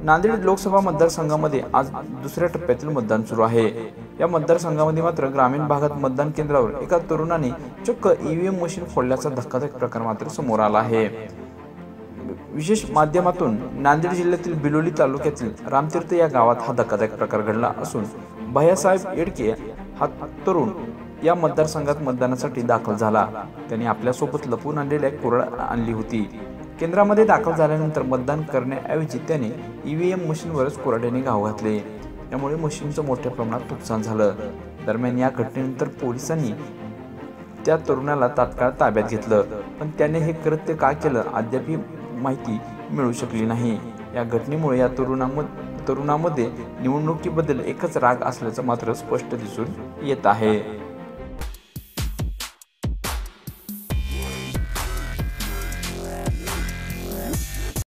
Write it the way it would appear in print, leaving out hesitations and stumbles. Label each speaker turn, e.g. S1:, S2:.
S1: नांदेड लोकसभा मतदारसंघामध्ये आज दुसऱ्या टप्प्यातील मतदान सुरू आहे। या मतदारसंघामध्ये मात्र ग्रामीण भागात मतदान केंद्रावर एका तरुणाने चक्क ईव्हीएम मशीन फोडल्याचा धक्कादायक प्रकार मात्र समोर आला आहे। विशेष माध्यमातून नांदेड जिल्ह्यातील बिलोली तालुक्यातील रामतीर्थ या गावात हा धक्कादायक प्रकार घडला असून भैयासाहेब येडके हा तरुण या मतदारसंघात मतदानासाठी दाखल झाला। त्यांनी आपल्यासोबत लपून आणलेल्या कुऱ्हाड आणली होती। केंद्रामध्ये दाखल झाल्यानंतर मतदान करण्याऐवजी त्याने ईव्हीएम मशीनवरच कुऱ्हाडीने घाव घातले। यामुळे मशीनचं मोठ्या प्रमाणात नुकसान झालं। दरम्यान या घटनेनंतर पोलिसांनी त्या तरुणाला तात्काळ ताब्यात घेतलं, पण त्याने हे कृत्य का केलं अद्याप माहिती मिळू शकली नाही। या घटनेमुळे या तरुणामध्ये निवडणुकीबद्दल एकच राग असल्याचं मात्र स्पष्ट दिसून येत आहे।